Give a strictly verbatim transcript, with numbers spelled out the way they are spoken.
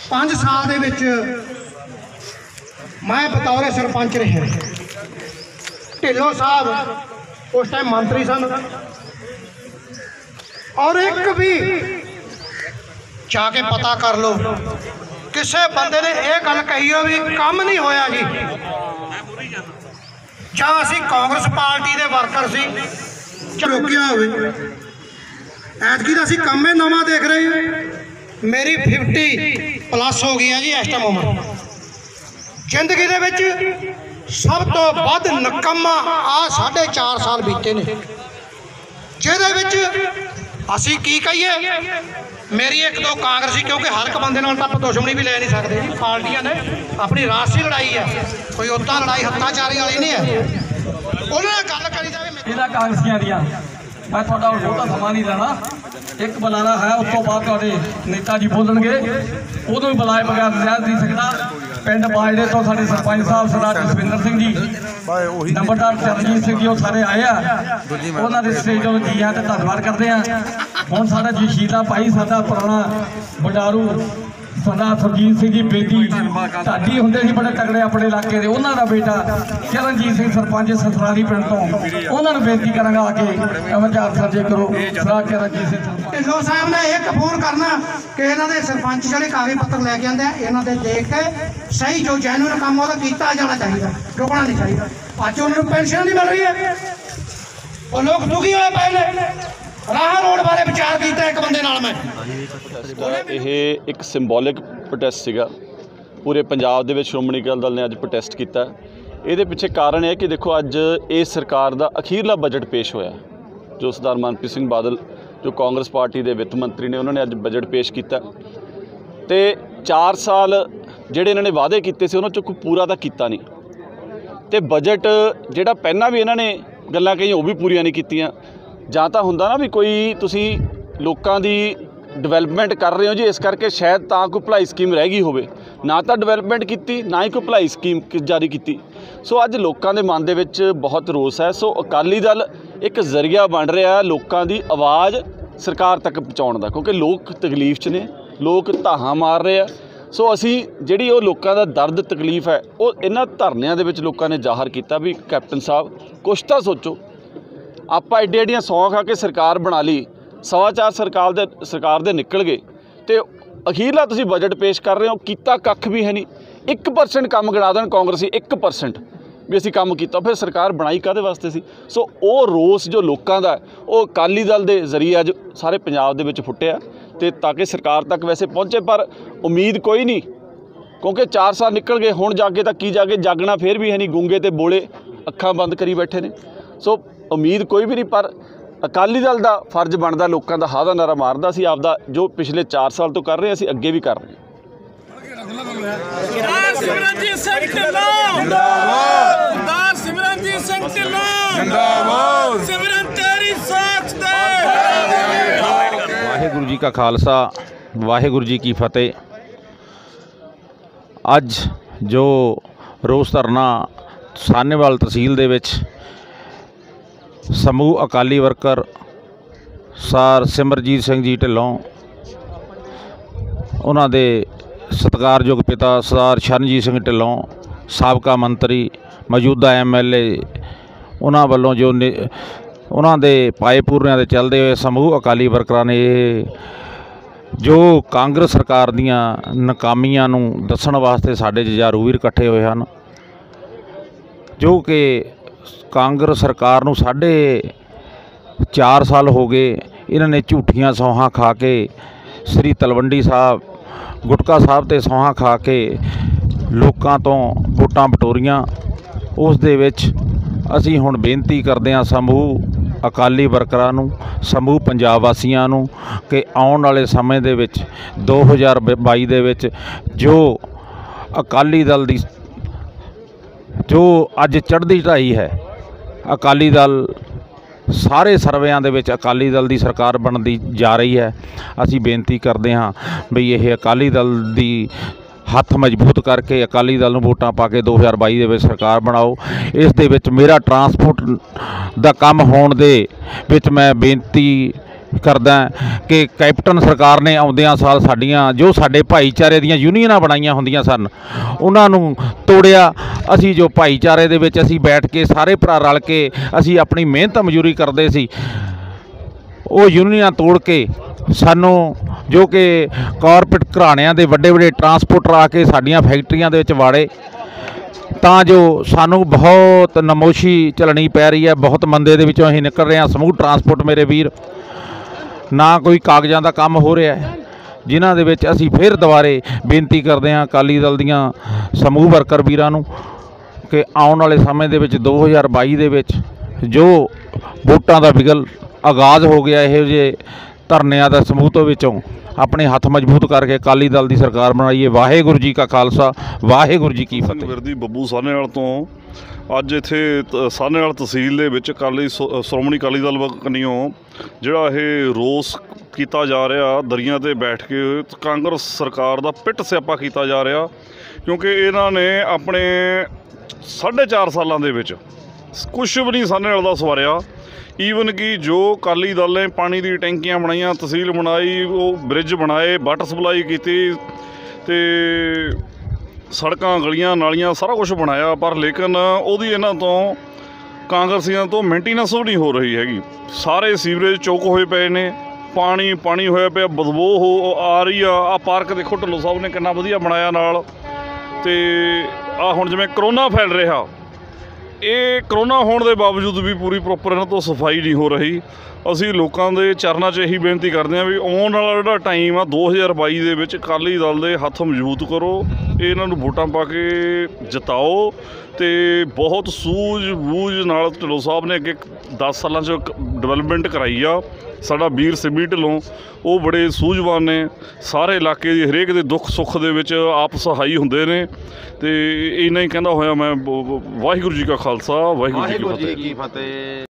पाँच साल दे विच मैं बतौर सरपंच रहा। ढिल्लों साहब उस टाइम मंत्री सन और एक भी जाके पता कर लो किसी बंदे ने यह गल कही हो भी काम नहीं होया जी, जां असीं कांग्रेस पार्टी के वर्कर सी रोकिया हो। ऐतकी तो असीं काम ही नवां देख रहे हैं। मेरी फिफ्टी प्लस हो गई है जी इस टाइम उम्र। जिंदगी दे विच सब तो वध नकम्मा आ साढ़े चार साल बीते ने, जिहदे विच असीं की कहिए। मेरी एक दो कांग्रेसी, क्योंकि हर एक बंदे नाल तां दुश्मनी भी ले नहीं सकते जी। पार्टियां ने अपनी राष्ट्रीय लड़ाई है, कोई उदां लड़ाई हत्याचारी वाली नहीं है। उन्होंने गल करी जाए इहदा कांग्रेसियां दियां मैं थोड़ा बहुता समा नहीं लेना। एक बुलाना है, उस तो बाद तुहाडे नेता जी बोलणगे, उदों भी बुलाए बगैर रह नहीं सकता। पिंड बाजरे तो साडे सरपंच साहब सरदार जसविंदर सिंह जी, नंबरदार चरणजीत सिंह जी, वो सारे आए आ। उन्होंने दे स्टेज तो जी हाँ तो धन्यवाद करते हैं। हुण साडा जशीला भाई साडा पुराना बंडारू सरदार सुरजीत सिंह जी बेदी ढाडी हुंदे सी बड़े तगड़े अपने इलाके के, उन्हों का बेटा चरणजीत सिंह सरपंच ससराली पिंड तो उन्होंने बेनती करांगा आके विचार साझे करो। सरदार चरणजीत सिंह ढिल्लों साहब ने एक फोन करना कि इन्हों के सरपंच जो कागज पत्र लैके आते हैं, इन्हों के देख के सही जो जैनुअन काम वो किया जाना चाहिए, रुकना नहीं चाहिए। अज उन्होंने पेंशन नहीं मिल रही है, वो लोग दुखी होए पे ने। राह रोड बारे विचार किया एक बंदे नाल मैं। ਇਹ ਇੱਕ ਸਿੰਬੋਲਿਕ ਪ੍ਰੋਟੈਸਟ ਸੀਗਾ। ਪੂਰੇ ਪੰਜਾਬ ਦੇ ਵਿੱਚ ਸ਼੍ਰੋਮਣੀ ਅਕਾਲੀ ਦਲ ਨੇ ਅੱਜ ਪ੍ਰੋਟੈਸਟ ਕੀਤਾ। ਇਹਦੇ ਪਿੱਛੇ ਕਾਰਨ ਇਹ ਕਿ ਦੇਖੋ ਅੱਜ ਇਸ ਸਰਕਾਰ ਦਾ ਅਖੀਰਲਾ ਬਜਟ ਪੇਸ਼ ਹੋਇਆ, ਜੋ ਸਰਦਾਰ ਮਨਪ੍ਰੀਤ ਸਿੰਘ ਬਾਦਲ ਜੋ ਕਾਂਗਰਸ ਪਾਰਟੀ ਦੇ ਵਿੱਤ ਮੰਤਰੀ ਨੇ, ਉਹਨਾਂ ਨੇ ਅੱਜ ਬਜਟ ਪੇਸ਼ ਕੀਤਾ। ਤੇ ਚਾਰ ਸਾਲ ਜਿਹੜੇ ਇਹਨਾਂ ਨੇ ਵਾਅਦੇ ਕੀਤੇ ਸੀ ਉਹਨਾਂ 'ਚੋਂ ਕੋਈ ਪੂਰਾ ਤਾਂ ਕੀਤਾ ਨਹੀਂ। ਤੇ ਬਜਟ ਜਿਹੜਾ ਪਹਿਲਾਂ ਵੀ ਇਹਨਾਂ ਨੇ ਗੱਲਾਂ ਕਹੀਆਂ ਉਹ ਵੀ ਪੂਰੀਆਂ ਨਹੀਂ ਕੀਤੀਆਂ। ਜਾਂ ਤਾਂ ਹੁੰਦਾ ਨਾ ਵੀ ਕੋਈ ਤੁਸੀਂ ਲੋਕਾਂ ਦੀ ਡਿਵੈਲਪਮੈਂਟ ਕਰ ਰਹੇ ਹੋ ਜੀ, ਇਸ ਕਰਕੇ ਸ਼ਾਇਦ ਤਾਂ ਕੋਈ ਭਲਾਈ ਸਕੀਮ ਰਹਿ ਗਈ ਹੋਵੇ। ਨਾ ਤਾਂ ਡਿਵੈਲਪਮੈਂਟ ਕੀਤੀ, ਨਾ ਹੀ ਕੋਈ ਭਲਾਈ ਸਕੀਮ ਜਾਰੀ ਕੀਤੀ। ਸੋ ਅੱਜ ਲੋਕਾਂ ਦੇ ਮਨ ਦੇ ਵਿੱਚ ਬਹੁਤ ਰੋਸ ਹੈ। ਸੋ ਅਕਾਲੀ ਦਲ ਇੱਕ ਜ਼ਰੀਆ ਬਣ ਰਿਹਾ ਲੋਕਾਂ ਦੀ ਆਵਾਜ਼ ਸਰਕਾਰ ਤੱਕ ਪਹੁੰਚਾਉਣ ਦਾ, ਕਿਉਂਕਿ ਲੋਕ ਤਕਲੀਫ 'ਚ ਨੇ, ਲੋਕ ਧਾਹਾਂ ਮਾਰ ਰਹੇ ਆ। ਸੋ ਅਸੀਂ ਜਿਹੜੀ ਉਹ ਲੋਕਾਂ ਦਾ ਦਰਦ ਤਕਲੀਫ ਹੈ ਉਹ ਇਹਨਾਂ ਧਰਨਿਆਂ ਦੇ ਵਿੱਚ ਲੋਕਾਂ ਨੇ ਜ਼ਾਹਰ ਕੀਤਾ ਵੀ ਕੈਪਟਨ ਸਾਹਿਬ ਕੁਛ ਤਾਂ ਸੋਚੋ। ਆਪਾਂ ਐਡੀਆਂ ਐਡੀਆਂ ਸੌਂ ਖਾ ਕੇ ਸਰਕਾਰ ਬਣਾ ਲਈ, ਸਵਾ ਚਾਰ ਸਰਕਾਰ ਦੇ ਸਰਕਾਰ ਦੇ ਨਿਕਲ ਗਏ ਤੇ ਅਖੀਰਲਾ ਤੁਸੀਂ ਬਜਟ ਪੇਸ਼ ਕਰ ਰਹੇ ਹੋ, ਕੀਤਾ ਕੱਖ ਵੀ ਹੈ ਨਹੀਂ। ਇੱਕ ਪਰਸੈਂਟ ਕੰਮ ਗਿਣਾ ਦੇਣ ਕਾਂਗਰਸੀ, ਇੱਕ ਪਰਸੈਂਟ ਵੀ ਅਸੀਂ ਕੰਮ ਕੀਤਾ, ਫਿਰ ਸਰਕਾਰ ਬਣਾਈ ਕਾਹਦੇ ਵਾਸਤੇ ਸੀ। ਸੋ ਉਹ ਰੋਸ ਜੋ ਲੋਕਾਂ ਦਾ ਉਹ ਅਕਾਲੀ ਦਲ ਦੇ ਜ਼ਰੀਏ ਅੱਜ ਸਾਰੇ ਪੰਜਾਬ ਦੇ ਵਿੱਚ ਫੁੱਟਿਆ ਤੇ ਤਾਂ ਕਿ ਸਰਕਾਰ ਤੱਕ ਵੈਸੇ ਪਹੁੰਚੇ, ਪਰ ਉਮੀਦ ਕੋਈ ਨਹੀਂ, ਕਿਉਂਕਿ ਚਾਰ ਸਾਲ ਨਿਕਲ ਗਏ। ਹੁਣ ਜਾਗੇ ਤਾਂ ਕੀ ਜਾਗੇ, ਜਾਗਣਾ ਫਿਰ ਵੀ ਹੈ ਨਹੀਂ, ਗੂੰਗੇ ਤੇ ਬੋਲੇ ਅੱਖਾਂ ਬੰਦ ਕਰੀ ਬੈਠੇ ਨੇ। ਸੋ ਉਮੀਦ ਕੋਈ ਵੀ ਨਹੀਂ, ਪਰ ਅਕਾਲੀ ਦਲ ਦਾ ਫਰਜ਼ ਬਣਦਾ ਲੋਕਾਂ ਦਾ ਹਾ ਦਾ ਨਾਰਾ ਮਾਰਦਾ ਸੀ ਆਪਦਾ, ਜੋ ਪਿਛਲੇ ਚਾਰ ਸਾਲ ਤੋਂ ਕਰ ਰਹੇ ਅਸੀਂ ਅੱਗੇ ਵੀ ਕਰ ਰਹੇ ਸਰਦਾਰ ਸਿਮਰਨਜੀਤ ਸਿੰਘ ਢਿੱਲੋਂ ਜਿੰਦਾਬਾਦ, ਸਰਦਾਰ ਸਿਮਰਨਜੀਤ ਸਿੰਘ ਢਿੱਲੋਂ ਜਿੰਦਾਬਾਦ, ਸਿਮਰਨ ਤੇਰੀ ਸਾਥ ਦੇ। ਵਾਹਿਗੁਰੂ ਜੀ ਕਾ ਖਾਲਸਾ, ਵਾਹਿਗੁਰੂ ਜੀ ਕੀ ਫਤਿਹ। ਅੱਜ ਜੋ ਰੋਸ ਧਰਨਾ ਸਾਹਨੇਵਾਲ ਤਹਿਸੀਲ ਦੇ ਵਿੱਚ ਸਮੂਹ ਅਕਾਲੀ ਵਰਕਰ ਸਰ ਸਿਮਰਜੀਤ ਸਿੰਘ ਜੀ ਢਿੱਲੋਂ, ਉਹਨਾਂ ਦੇ ਸਤਿਕਾਰਯੋਗ ਪਿਤਾ ਸਰਦਾਰ ਸ਼ਰਨਜੀਤ ਸਿੰਘ ਢਿੱਲੋਂ, ਸਾਬਕਾ ਮੰਤਰੀ, ਮੌਜੂਦਾ ਐਮ ਐਲ ਏ, ਉਹਨਾਂ ਵੱਲੋਂ ਜੋ ਉਹਨਾਂ ਦੇ ਪਾਏ ਪੂਰਿਆਂ ਦੇ ਚੱਲਦੇ ਹੋਏ ਸਮੂਹ ਅਕਾਲੀ ਵਰਕਰਾਂ ਨੇ ਜੋ ਕਾਂਗਰਸ ਸਰਕਾਰ ਦੀਆਂ ਨਾਕਾਮੀਆਂ ਨੂੰ ਦੱਸਣ ਵਾਸਤੇ ਸਾਡੇ ਜੁਝਾਰੂ ਵੀਰ ਇਕੱਠੇ ਹੋਏ ਹਨ, ਜੋ ਕਿ ਕਾਂਗਰਸ ਸਰਕਾਰ ਨੂੰ ਸਾਢੇ ਚਾਰ ਸਾਲ ਹੋ ਗਏ ਇਹਨਾਂ ਨੇ ਝੂਠੀਆਂ ਸੌਹਾਂ ਖਾ ਕੇ, ਸ੍ਰੀ ਤਲਵੰਡੀ ਸਾਹਿਬ ਗੁਟਕਾ ਸਾਹਿਬ ਤੇ ਸੌਹਾਂ ਖਾ ਕੇ ਲੋਕਾਂ ਤੋਂ ਵੋਟਾਂ ਬਟੋਰੀਆਂ। ਉਸ ਦੇ ਵਿੱਚ ਅਸੀਂ ਹੁਣ ਬੇਨਤੀ ਕਰਦੇ ਹਾਂ ਸਮੂਹ ਅਕਾਲੀ ਵਰਕਰਾਂ ਨੂੰ, ਸਮੂਹ ਪੰਜਾਬ ਵਾਸੀਆਂ ਨੂੰ ਕਿ ਆਉਣ ਵਾਲੇ ਸਮੇਂ ਦੇ ਵਿੱਚ ਦੋ ਹਜ਼ਾਰ ਬਾਈ ਦੇ ਵਿੱਚ ਜੋ ਅਕਾਲੀ ਦਲ ਦੀ ਜੋ ਅੱਜ ਚੜ੍ਹਦੀ ਢਾਈ ਹੈ, ਅਕਾਲੀ ਦਲ ਸਾਰੇ ਸਰਵਿਆਂ ਦੇ ਵਿੱਚ ਅਕਾਲੀ ਦਲ ਦੀ ਸਰਕਾਰ ਬਣਦੀ ਜਾ ਰਹੀ ਹੈ। ਅਸੀਂ ਬੇਨਤੀ ਕਰਦੇ ਹਾਂ ਵੀ ਇਹ ਅਕਾਲੀ ਦਲ ਦੀ ਹੱਥ ਮਜ਼ਬੂਤ ਕਰਕੇ ਅਕਾਲੀ ਦਲ ਨੂੰ ਵੋਟਾਂ ਪਾ ਕੇ ਦੋ ਹਜ਼ਾਰ ਬਾਈ ਦੇ ਵਿੱਚ ਸਰਕਾਰ ਬਣਾਓ। ਇਸ ਦੇ ਵਿੱਚ ਮੇਰਾ ਟਰਾਂਸਪੋਰਟ ਦਾ ਕੰਮ ਹੋਣ ਦੇ ਵਿੱਚ ਮੈਂ ਬੇਨਤੀ ਕਰਦਾ ਕਿ ਕੈਪਟਨ ਸਰਕਾਰ ਨੇ ਆਉਂਦਿਆਂ ਸਾਲ ਸਾਡੀਆਂ ਜੋ ਸਾਡੇ ਭਾਈਚਾਰੇ ਦੀਆਂ ਯੂਨੀਅਨਾਂ ਬਣਾਈਆਂ ਹੁੰਦੀਆਂ ਸਨ ਉਹਨਾਂ ਨੂੰ ਤੋੜਿਆ। ਅਸੀਂ ਜੋ ਭਾਈਚਾਰੇ ਦੇ ਵਿੱਚ ਅਸੀਂ ਬੈਠ ਕੇ ਸਾਰੇ ਭਰਾ ਰਲ ਕੇ ਅਸੀਂ ਆਪਣੀ ਮਿਹਨਤ ਮਜ਼ਦੂਰੀ ਕਰਦੇ ਸੀ, ਉਹ ਯੂਨੀਅਨਾਂ ਤੋੜ ਕੇ ਸਾਨੂੰ ਜੋ ਕਿ ਕਾਰਪੋਰੇਟ ਘਰਾਣਿਆਂ ਦੇ ਵੱਡੇ ਵੱਡੇ ਟਰਾਂਸਪੋਰਟਰ ਆ ਕੇ ਸਾਡੀਆਂ ਫੈਕਟਰੀਆਂ ਦੇ ਵਿੱਚ ਵਾੜੇ, ਤਾਂ ਜੋ ਸਾਨੂੰ ਬਹੁਤ ਨਮੋਸ਼ੀ ਝੱਲਣੀ ਪੈ ਰਹੀ ਹੈ। ਬਹੁਤ ਮੰਦੇ ਦੇ ਵਿੱਚੋਂ ਅਸੀਂ ਨਿਕਲ ਰਹੇ ਹਾਂ। ਸਮੂਹ ਟਰਾਂਸਪੋਰਟ ਮੇਰੇ ਵੀਰ, ਨਾ ਕੋਈ ਕਾਗਜ਼ਾਂ ਦਾ ਕੰਮ ਹੋ ਰਿਹਾ ਹੈ, ਜਿਨ੍ਹਾਂ ਦੇ ਵਿੱਚ ਅਸੀਂ ਫਿਰ ਦੁਬਾਰੇ ਬੇਨਤੀ ਕਰਦੇ ਹਾਂ ਅਕਾਲੀ ਦਲ ਦੀਆਂ ਸਮੂਹ ਵਰਕਰ ਵੀਰਾਂ ਨੂੰ ਕਿ ਆਉਣ ਵਾਲੇ ਸਮੇਂ ਦੇ ਵਿੱਚ ਦੋ ਹਜ਼ਾਰ ਬਾਈ ਦੇ ਵਿੱਚ ਜੋ ਵੋਟਾਂ ਦਾ ਬਿਗਲ ਆਗਾਜ਼ ਹੋ ਗਿਆ, ਇਹੋ ਜਿਹੇ ਧਰਨਿਆਂ ਦਾ ਸਮੂਹ ਤੋਂ ਵਿੱਚੋਂ ਆਪਣੇ ਹੱਥ ਮਜ਼ਬੂਤ ਕਰਕੇ ਅਕਾਲੀ ਦਲ ਦੀ ਸਰਕਾਰ ਬਣਾਈਏ। ਵਾਹਿਗੁਰੂ ਜੀ ਕਾ ਖਾਲਸਾ, ਵਾਹਿਗੁਰੂ ਜੀ ਕੀ ਫਤਿਹ। ਵਿਰਦੀ ਬੱਬੂ ਸਾਹਨੇਵਾਲ ਤੋਂ ਅੱਜ ਇੱਥੇ ਤ- ਸਾਹਨੇਵਾਲ ਤਹਿਸੀਲ ਦੇ ਵਿੱਚ ਅਕਾਲੀ ਸ਼੍ਰੋ- ਸ਼੍ਰੋਮਣੀ ਅਕਾਲੀ ਦਲ ਕੰਨੀਓ ਜਿਹੜਾ ਇਹ ਰੋਸ ਕੀਤਾ ਜਾ ਰਿਹਾ, ਦਰੀਆਂ ਤੇ ਬੈਠ ਕੇ ਕਾਂਗਰਸ ਸਰਕਾਰ ਦਾ ਪਿੱਟ ਸਿਆਪਾ ਕੀਤਾ ਜਾ ਰਿਹਾ, ਕਿਉਂਕਿ ਇਹਨਾਂ ਨੇ ਆਪਣੇ ਸਾਢੇ ਚਾਰ ਸਾਲਾਂ ਦੇ ਵਿੱਚ ਕੁਛ ਵੀ ਨਹੀਂ ਸਾਹਨੇਵਾਲ ਦਾ ਸਵਾਰਿਆ। ਈਵਨ ਕਿ ਜੋ ਅਕਾਲੀ ਦਲ ਨੇ ਪਾਣੀ ਦੀ ਟੈਂਕੀਆਂ ਬਣਾਈਆਂ, ਤਹਿਸੀਲ ਬਣਾਈ, ਉਹ ਬ੍ਰਿਜ ਬਣਾਏ, ਵਾਟਰ ਸਪਲਾਈ ਕੀਤੀ ਅਤੇ ਸੜਕਾਂ ਗਲੀਆਂ ਨਾਲੀਆਂ ਸਾਰਾ ਕੁਛ ਬਣਾਇਆ, ਪਰ ਲੇਕਿਨ ਉਹਦੀ ਇਹਨਾਂ ਤੋਂ ਕਾਂਗਰਸੀਆਂ ਤੋਂ ਮੇਨਟੇਨੈਂਸ ਵੀ ਨਹੀਂ ਹੋ ਰਹੀ ਹੈਗੀ। ਸਾਰੇ ਸੀਵਰੇਜ ਚੌਕ ਹੋਏ ਪਏ ਨੇ, ਪਾਣੀ ਪਾਣੀ ਹੋਇਆ ਪਿਆ, ਬਦਬੂ ਹੋ ਆ ਰਹੀ ਆ। ਆਹ ਪਾਰਕ ਦੇਖੋ ਢਿੱਲੋਂ ਸਾਹਿਬ ਨੇ ਕਿੰਨਾ ਵਧੀਆ ਬਣਾਇਆ ਨਾਲ। ਅਤੇ ਆਹ ਹੁਣ ਜਿਵੇਂ ਕਰੋਨਾ ਫੈਲ ਰਿਹਾ, ਇਹ ਕਰੋਨਾ ਹੋਣ ਦੇ ਬਾਵਜੂਦ ਵੀ ਪੂਰੀ ਪ੍ਰੋਪਰ ਇਹਨਾਂ ਤੋਂ ਸਫਾਈ ਨਹੀਂ ਹੋ ਰਹੀ। ਅਸੀਂ ਲੋਕਾਂ ਦੇ ਚਰਨਾਂ 'ਚ ਇਹੀ ਬੇਨਤੀ ਕਰਦੇ ਹਾਂ ਵੀ ਆਉਣ ਵਾਲਾ ਜਿਹੜਾ ਟਾਈਮ ਆ ਦੋ ਹਜ਼ਾਰ ਬਾਈ ਦੇ ਵਿੱਚ ਅਕਾਲੀ ਦਲ ਦੇ ਹੱਥ ਮਜ਼ਬੂਤ ਕਰੋ, ਇਹਨਾਂ ਨੂੰ ਵੋਟਾਂ ਪਾ ਕੇ ਜਿਤਾਓ। ਅਤੇ ਬਹੁਤ ਸੂਝ ਬੂਝ ਨਾਲ ਢਿੱਲੋਂ ਸਾਹਿਬ ਨੇ ਅੱਗੇ ਦਸ ਸਾਲਾਂ 'ਚ ਡਿਵੈਲਪਮੈਂਟ ਕਰਾਈ ਆ। ਸਾਡਾ ਵੀਰ ਸਿੰਮੀ ਢਿੱਲੋਂ ਉਹ ਬੜੇ ਸੂਝਵਾਨ ਨੇ, ਸਾਰੇ ਇਲਾਕੇ ਦੀ ਹਰੇਕ ਦੇ ਦੁੱਖ ਸੁੱਖ ਦੇ ਵਿੱਚ ਆਪ ਸਹਾਈ ਹੁੰਦੇ ਨੇ। ਅਤੇ ਇੰਨਾ ਹੀ ਕਹਿੰਦਾ ਹੋਇਆ ਮੈਂ ਵਾਹਿਗੁਰੂ ਜੀ ਕਾ ਖਾਲਸਾ, ਵਾਹਿਗੁਰੂ ਜੀ ਕੀ ਫਤਿਹ।